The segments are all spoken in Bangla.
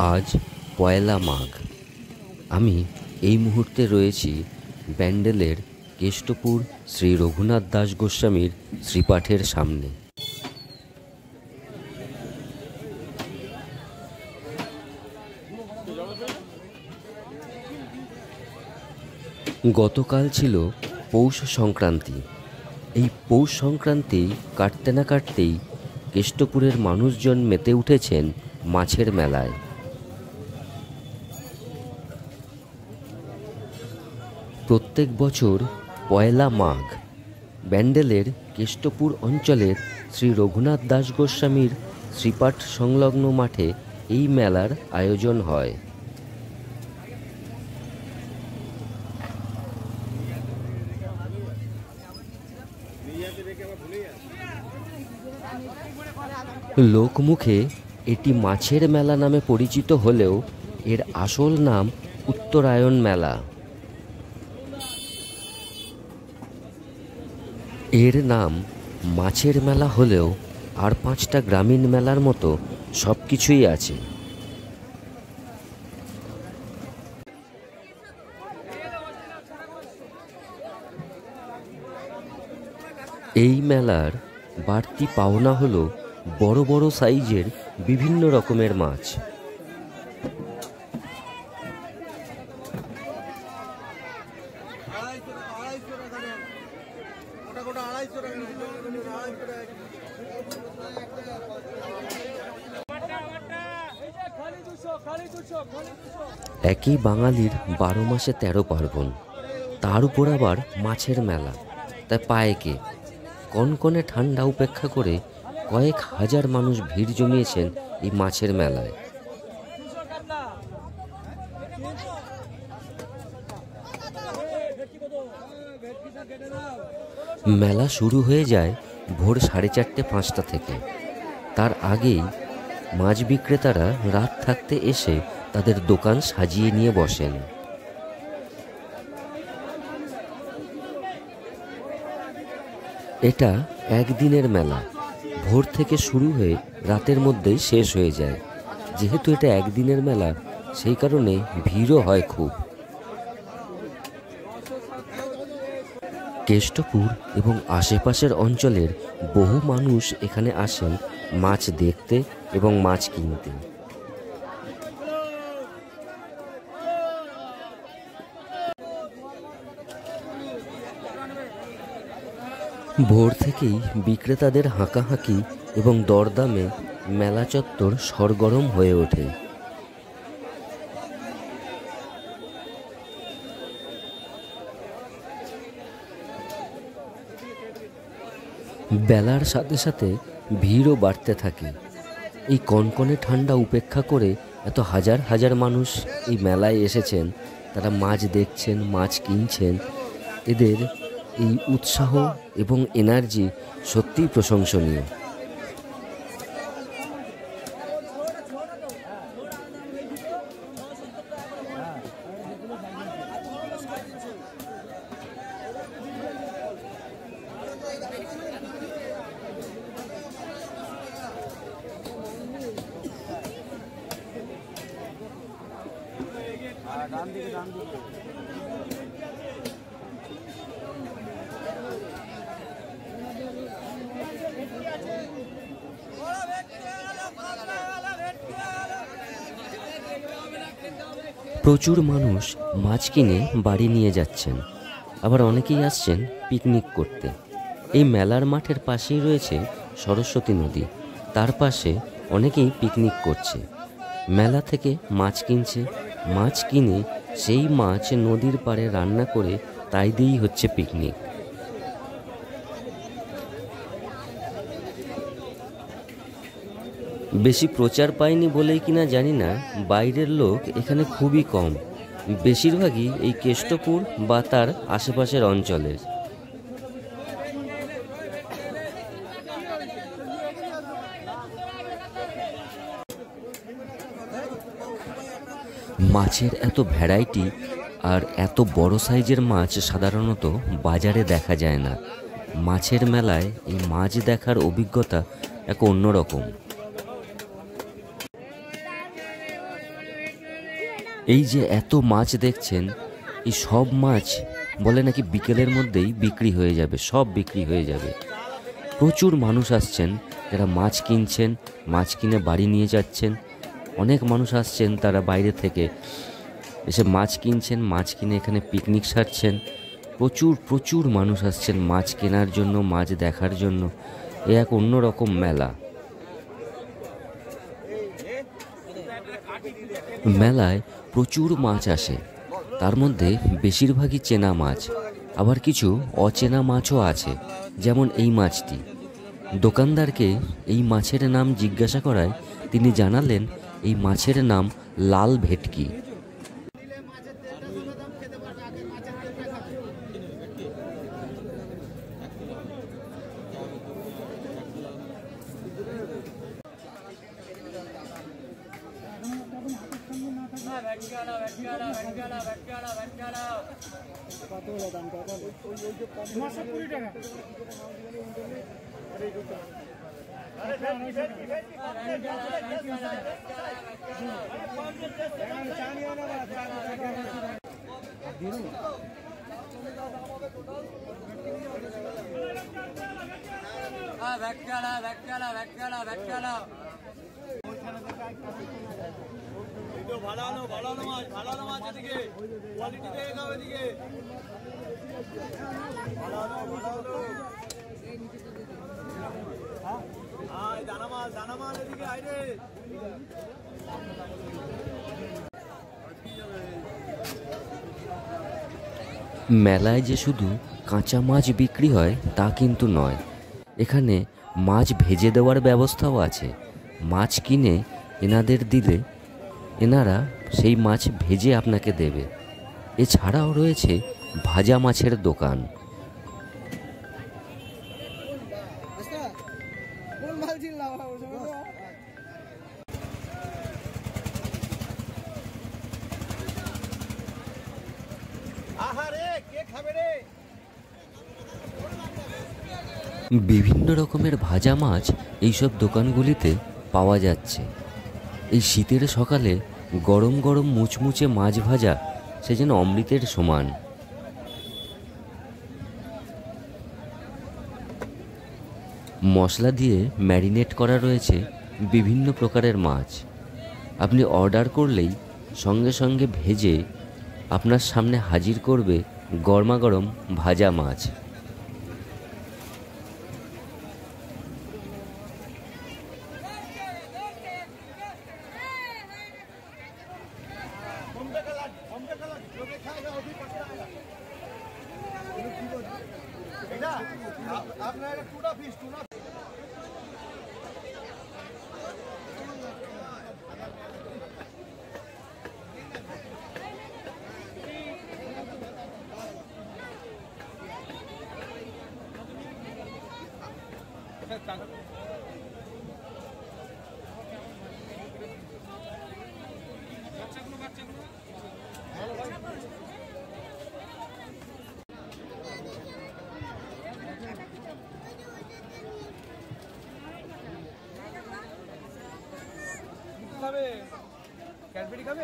আজ পয়লা মাঘ। আমি এই মুহূর্তে রয়েছি ব্যান্ডেলের কেষ্টপুর শ্রী রঘুনাথ দাস গোস্বামীর শ্রীপাঠের সামনে। গতকাল ছিল পৌষ সংক্রান্তি। এই পৌষ সংক্রান্তি কাটতে না কাটতেই কেষ্টপুরের মানুষজন মেতে উঠেছেন মাছের মেলায়। প্রত্যেক বছর পয়লা মাঘ ব্যান্ডেলের কেষ্টপুর অঞ্চলের শ্রী রঘুনাথ দাস গোস্বামীর শ্রীপাঠ সংলগ্ন মাঠে এই মেলার আয়োজন হয়। লোকমুখে এটি মাছের মেলা নামে পরিচিত হলেও এর আসল নাম উত্তরায়ণ মেলা। এর নাম মাছের মেলা হলেও আর 5টা গ্রামীণ মেলার মতো সব কিছুই আছে। এই মেলার বাড়তি পাওনা হলো বড় বড় সাইজের বিভিন্ন রকমের মাছ। একই বাঙালির 12 মাসে 13 পার্বণ, তার উপর আবার মাছের মেলা, তাই পায়েকে কনকনে ঠান্ডা উপেক্ষা করে কয়েক হাজার মানুষ ভিড় জমিয়েছেন এই মাছের মেলায়। মেলা শুরু হয়ে যায় ভোর 4:30-5টা থেকে। তার আগেই মাছ বিক্রেতারা রাত থাকতে এসে তাদের দোকান সাজিয়ে নিয়ে বসেন। এটা একদিনের মেলা, ভোর থেকে শুরু হয়ে রাতের মধ্যেই শেষ হয়ে যায়। যেহেতু এটা একদিনের মেলা, সেই কারণে ভিড়ও হয় খুব। কেষ্টপুর এবং আশেপাশের অঞ্চলের বহু মানুষ এখানে আসেন মাছ দেখতে এবং মাছ কিনতে। ভোর থেকেই বিক্রেতাদের হাঁকাহাঁকি এবং দরদামে মেলা চত্বর সরগরম হয়ে ওঠে। বেলার সাথে সাথে ভিড়ও বাড়তে থাকে। এই কনকনে ঠান্ডা উপেক্ষা করে এত হাজার হাজার মানুষ এই মেলায় এসেছেন, তারা মাছ দেখছেন, মাছ কিনছেন। এদের এই উৎসাহ এবং এনার্জি সত্যিই প্রশংসনীয়। প্রচুর মানুষ মাছ কিনে বাড়ি নিয়ে যাচ্ছেন, আবার অনেকেই আসছেন পিকনিক করতে। এই মেলার মাঠের পাশেই রয়েছে সরস্বতী নদী, তার পাশে অনেকেই পিকনিক করছে। মেলা থেকে মাছ কিনছে, মাছ কিনে সেই মাছ নদীর পাড়ে রান্না করে তাই দিয়েই হচ্ছে পিকনিক। বেশি প্রচার পায়নি বলেই কিনা জানি না, বাইরের লোক এখানে খুবই কম, বেশিরভাগই এই কেষ্টপুর বা তার আশেপাশের অঞ্চলের। মাছের এত ভ্যারাইটি আর এত বড় সাইজের মাছ সাধারণত বাজারে দেখা যায় না। মাছের মেলায় এই মাছ দেখার অভিজ্ঞতা এক অন্যরকম। এই যে এত মাছ দেখছেন, এই সব মাছ বলে নাকি বিকেলের মধ্যেই বিক্রি হয়ে যাবে, সব বিক্রি হয়ে যাবে। প্রচুর মানুষ আসছেন যারা মাছ কিনছেন, মাছ কিনে বাড়ি নিয়ে যাচ্ছেন। অনেক মানুষ আসছেন তারা বাইরে থেকে এসে মাছ কিনছেন, মাছ কিনে এখানে পিকনিক সারছেন। প্রচুর প্রচুর মানুষ আসছেন মাছ কেনার জন্য, মাছ দেখার জন্য। এ এক অন্যরকম মেলা। মেলায় প্রচুর মাছ আসে, তার মধ্যে বেশিরভাগই চেনা মাছ, আবার কিছু অচেনা মাছও আছে। যেমন এই মাছটি। দোকানদারকে এই মাছের নাম জিজ্ঞাসা করায় তিনি জানালেন এই মাছের নাম লাল ভেটকি। মেলায় যে শুধু কাঁচা মাছ বিক্রি হয় তা কিন্তু নয়, এখানে মাছ ভেজে দেওয়ার ব্যবস্থাও আছে। মাছ কিনে এনাদের দিলে এনারা সেই মাছ ভেজে আপনাকে দেবে। এছাড়াও রয়েছে ভাজা মাছের দোকান। বিভিন্ন রকমের ভাজা মাছ এইসব দোকানগুলিতে পাওয়া যাচ্ছে। এই শীতের সকালে গরম গরম মুচমুচে মাছ ভাজা সে যেন অমৃতের সমান। মশলা দিয়ে ম্যারিনেট করা রয়েছে বিভিন্ন প্রকারের মাছ। আপনি অর্ডার করলেই সঙ্গে সঙ্গে ভেজে আপনার সামনে হাজির করবে গরমাগরম ভাজা মাছ। ক্যাডবেরি খাবে?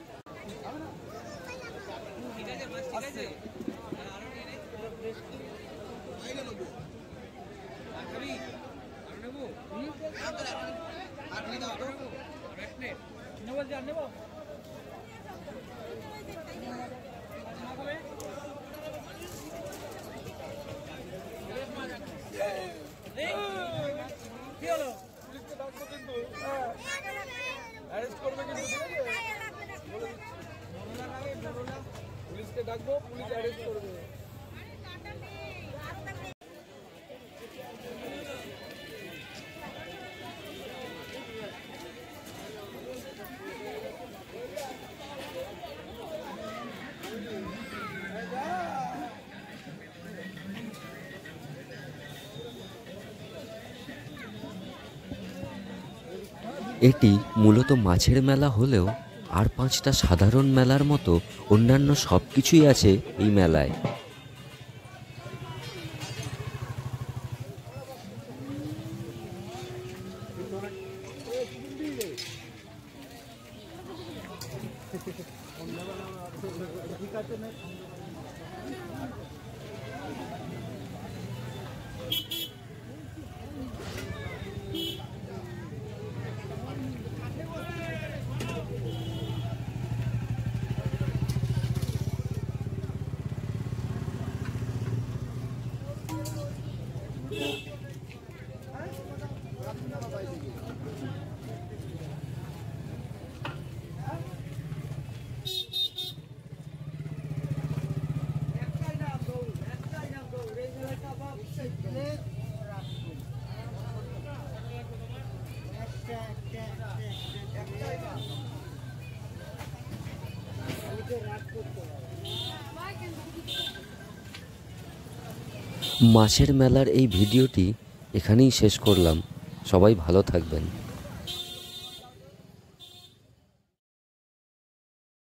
অ্যারেস্ট করবে কিন্তু, ঠিক আছে? পুলিশকে ডাকবো, পুলিশ অ্যারেস্ট করবে। এটি মূলত মাছের মেলা হলেও আর 5টা সাধারণ মেলার মতো অন্যান্য সব কিছুই আছে এই মেলায়। মাছের মেলার এই ভিডিওটি এখানেই শেষ করলাম। সবাই ভালো থাকবেন।